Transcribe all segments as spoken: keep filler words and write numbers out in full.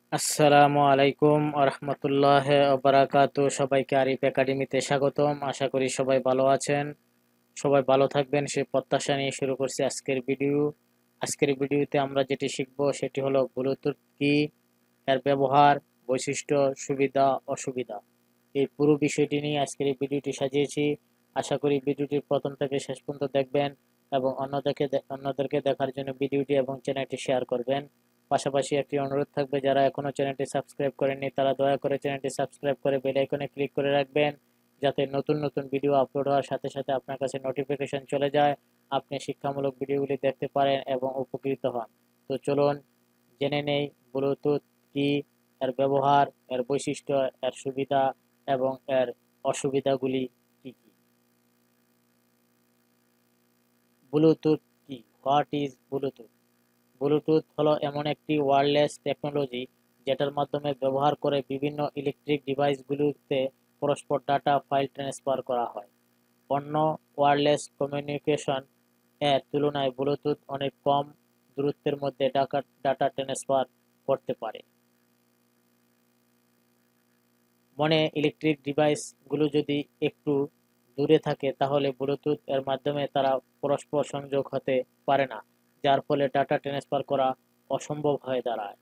আসসালামু আলাইকুম আরহামতুল্লাহ বারাকাতু। সবাইকে আরিফ একাডেমিতে স্বাগতম। আশা করি সবাই ভালো আছেন, সবাই ভালো থাকবেন সেই প্রত্যাশা নিয়ে শুরু করছি আজকের ভিডিও। আজকের ভিডিওতে আমরা যেটি শিখব সেটি হলো ব্লুটুথ কি, এর ব্যবহার, বৈশিষ্ট্য, সুবিধা, অসুবিধা। এই পুরো বিষয়টি নিয়ে আজকের এই ভিডিওটি সাজিয়েছি। আশা করি ভিডিওটি প্রথম থেকে শেষ পর্যন্ত দেখবেন এবং অন্যদেরকে অন্যদেরকে দেখার জন্য ভিডিওটি এবং চ্যানেলটি শেয়ার করবেন। পাশাপাশি একটি অনুরোধ থাকবে, যারা এখনো চ্যানেলটি সাবস্ক্রাইব করেননি তারা দয়া করে চ্যানেলটি সাবস্ক্রাইব করে বেল আইকনে ক্লিক করে রাখবেন, যাতে নতুন নতুন ভিডিও আপলোড হওয়ার সাথে সাথে আপনার কাছে নোটিফিকেশন চলে যায়, আপনি শিক্ষামূলক ভিডিওগুলি দেখতে পারেন এবং উপকৃত হন। তো চলুন জেনে নেই ব্লুটুথ কি, এর ব্যবহার, এর বৈশিষ্ট্য, এর সুবিধা এবং এর অসুবিধাগুলি কি কি। ব্লুটুথ কি? What is Bluetooth? ব্লুটুথ হলো এমন একটি ওয়্যারলেস টেকনোলজি যেটার মাধ্যমে ব্যবহার করে বিভিন্ন ইলেকট্রিক ডিভাইসগুলোতে পরস্পর ডাটা ফাইল ট্রান্সফার করা হয়। অন্য ওয়্যারলেস কমিউনিকেশন এর তুলনায় ব্লুটুথ অনেক কম দূরত্বের মধ্যে ডাটা ডাটা ট্রান্সফার করতে পারে। মনে ইলেকট্রিক ডিভাইসগুলো যদি একটু দূরে থাকে তাহলে ব্লুটুথ এর মাধ্যমে তারা পরস্পর সংযোগ হতে পারে না, যার ফলে ডাটা ট্রান্সফার করা অসম্ভব হয়ে দাঁড়ায়।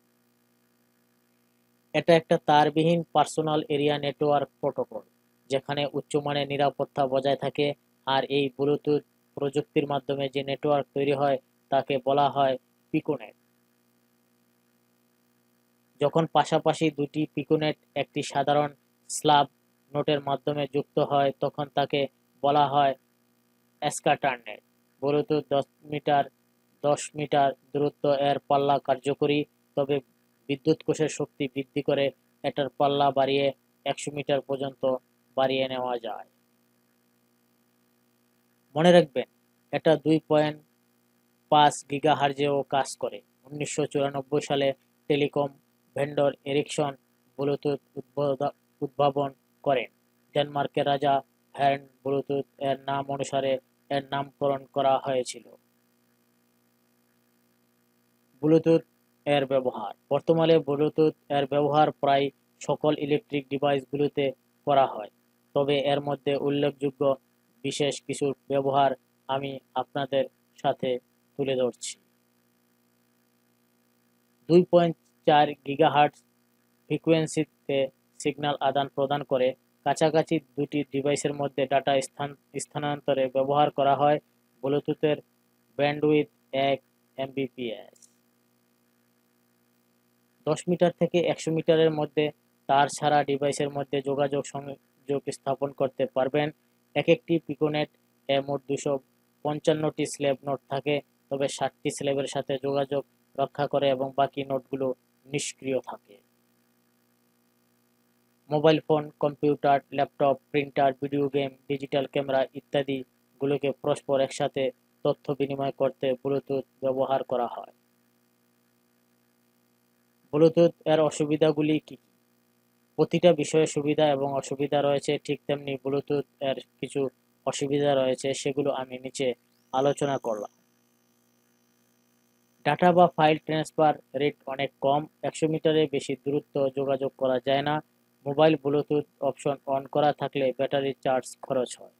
এটা একটা তারবিহীন পার্সোনাল এরিয়া নেটওয়ার্ক প্রোটোকল, যেখানে উচ্চমানের নিরাপত্তা বজায় থাকে। আর এই ব্লুটুথ প্রযুক্তির মাধ্যমে যে নেটওয়ার্ক তৈরি হয় তাকে বলা হয় পিকোনেট। যখন পাশাপাশি দুটি পিকোনেট একটি সাধারণ স্ল্যাব নোটের মাধ্যমে যুক্ত হয় তখন তাকে বলা হয় স্ক্যাটারনেট। ব্লুটুথ দশ মিটার দশ মিটার দূরত্ব এর পাল্লা কার্যকরী, তবে বিদ্যুৎ কোষের শক্তি বৃদ্ধি করে এটার পাল্লা বাড়িয়ে একশো মিটার পর্যন্ত বাড়িয়ে নেওয়া যায়। মনে রাখবেন, এটা দুই পয়েন্ট পাঁচ গিগাহার্জেও কাজ করে। উনিশশো চুরানব্বই সালে টেলিকম ভেন্ডর এরিকসন ব্লুটুথ উদ্ভাবন করেন। ডেনমার্কের রাজা হ্যান্ড ব্লুটুথ এর নাম অনুসারে এর নামকরণ করা হয়েছিল। ব্লুটুথ এর ব্যবহার। বর্তমানে ব্লুটুথ এর ব্যবহার প্রায় সকল ইলেকট্রিক ডিভাইসগুলোতে করা হয়, তবে এর মধ্যে উল্লেখযোগ্য বিশেষ কিছু ব্যবহার আমি আপনাদের সাথে তুলে ধরছি। দুই পয়েন্ট চার গিগাহার্টজ ফ্রিকোয়েন্সিতে সিগন্যাল আদান প্রদান করে কাছাকাছি দুটি ডিভাইসের মধ্যে ডাটা স্থান স্থানান্তরে ব্যবহার করা হয়। ব্লুটুথের ব্যান্ডউইথ এক এমবিপিএস। দশ মিটার থেকে একশো মিটারের মধ্যে তার ছাড়া ডিভাইসের মধ্যে যোগাযোগ সংযোগ স্থাপন করতে পারবেন। এক একটি পিকোনেট এ মোট দুশো পঞ্চান্নটি স্ল্যাব নোট থাকে, তবে ষাটটি স্ল্যাবের সাথে যোগাযোগ রক্ষা করে এবং বাকি নোটগুলো নিষ্ক্রিয় থাকে। Mobile phone, computer, laptop, printer, video game, digital camera ইত্যাদি গুলোকে পরস্পর একসাথে তথ্য বিনিময় করতে ব্লুটুথ ব্যবহার করা হয়। ব্লুটুথ এর অসুবিধাগুলি কি কি? প্রতিটা বিষয়ে সুবিধা এবং অসুবিধা রয়েছে, ঠিক তেমনি ব্লুটুথ এর কিছু অসুবিধা রয়েছে, সেগুলো আমি নিচে আলোচনা করলাম। ডাটা বা ফাইল ট্রান্সফার রেট অনেক কম, একশো মিটারের বেশি দূরত্ব যোগাযোগ করা যায় না। মোবাইল ব্লুটুথ অপশন অন করা থাকলে ব্যাটারি চার্জ খরচ হয়।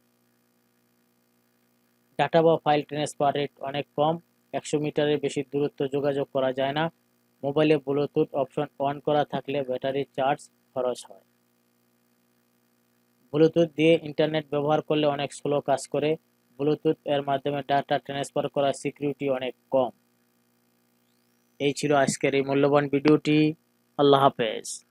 ডাটা বা ফাইল ট্রান্সফার রেট অনেক কম, একশো মিটারের বেশি দূরত্ব যোগাযোগ করা যায় না। মোবাইলে ব্লুটুথ অপশন অন করা থাকলে ব্যাটারি চার্জ খরচ হয়। ব্লুটুথ দিয়ে ইন্টারনেট ব্যবহার করলে অনেক স্লো কাজ করে। ব্লুটুথ এর মাধ্যমে ডাটা ট্রান্সফার করার সিকিউরিটি অনেক কম। এই ছিল আজকের এই মূল্যবান ভিডিওটি। আল্লাহ হাফেজ।